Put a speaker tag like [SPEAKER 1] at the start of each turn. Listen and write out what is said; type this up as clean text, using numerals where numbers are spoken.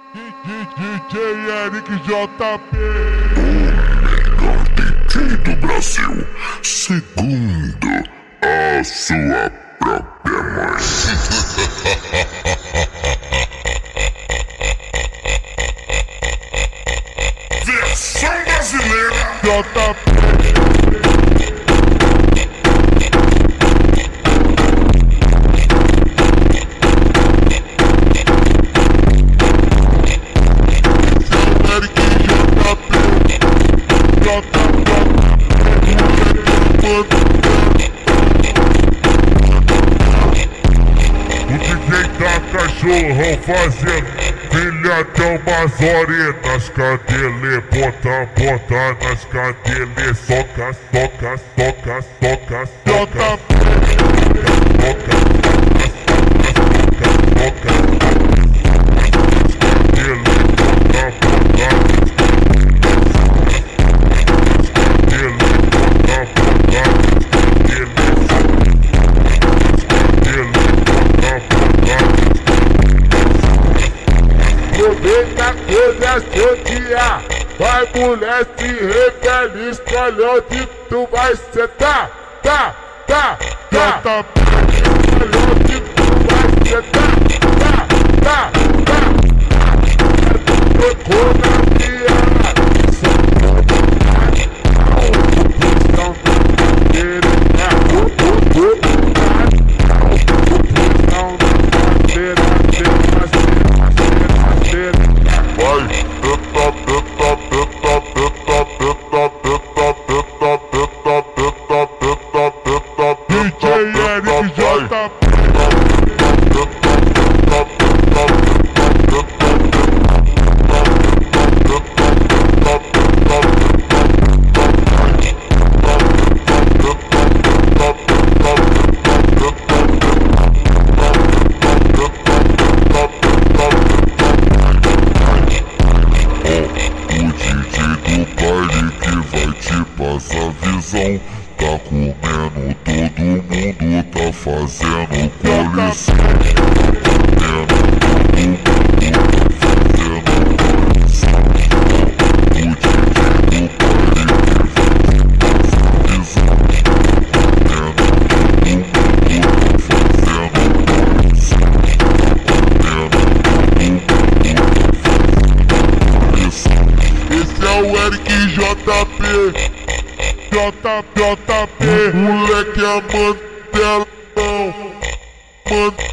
[SPEAKER 1] DJ Eric JP,
[SPEAKER 2] o melhor DJ do Brasil, segundo a sua própria mãe. Versão brasileira
[SPEAKER 1] JP. Cachorrão fazendo filhadão umas horenas, cadele, bota nas cadele, soca, soca, soca, soca, soca, Aproveita que é seu dia, vai mulher se rebelde, escolhe onde tu vai sentar, tá, escolhe onde tu vai sentar, tá, tocou na piada,
[SPEAKER 2] tá comendo todo mundo, tá fazendo coleção.
[SPEAKER 1] Esse é o Eric JP. JP, moleque é mantelão,